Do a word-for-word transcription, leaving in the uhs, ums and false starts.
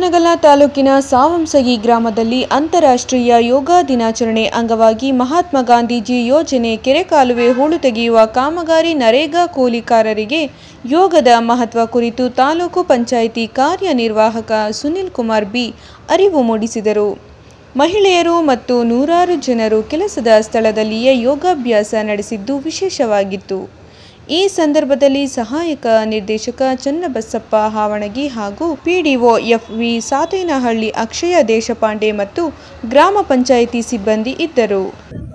ಹಾನಗಲ್ಲ ತಾಲೂಕಿನ ಸಾವಂಸಗಿ ಗ್ರಾಮದಲ್ಲಿ ಅಂತಾರಾಷ್ಟ್ರೀಯ ಯೋಗ ದಿನಾಚರಣೆ ಅಂಗವಾಗಿ ಮಹಾತ್ಮ ಗಾಂಧೀಜಿ ಯೋಜನೆ ಕೆರೆ ಕಾಲುವೆ ಹೂಳು ತೆಗೆಯುವ ಕಾಮಗಾರಿ ನರೇಗಾ ಕೂಲಿಕಾರರಿಗೆ ಯೋಗದ ಮಹತ್ವ ಕುರಿತು ತಾಲೂಕು ಪಂಚಾಯಿತಿ ಕಾರ್ಯನಿರ್ವಾಹಕ ಸುನಿಲ್ ಕುಮಾರ್ ಬಿ ಅರಿವು ಮೂಡಿಸಿದರು. ಮಹಿಳೆಯರು ಮತ್ತು ನೂರಾರು ಜನರು ಕೆಲಸದ ಸ್ಥಳದಲ್ಲಿಯೇ ಯೋಗಾಭ್ಯಾಸ ನಡೆಸಿದ್ದು ವಿಶೇಷವಾಗಿತ್ತು. ಈ ಸಂದರ್ಭದಲ್ಲಿ ಸಹಾಯಕ ನಿರ್ದೇಶಕ ಚನ್ನಬಸಪ್ಪ ಹಾವಣಗಿ ಹಾಗೂ PDO F V Satenahalli Akshaya Deshpande ಮತ್ತು ಗ್ರಾಮ ಪಂಚಾಯಿತಿ ಸಿಬ್ಬಂದಿ ಇದ್ದರು.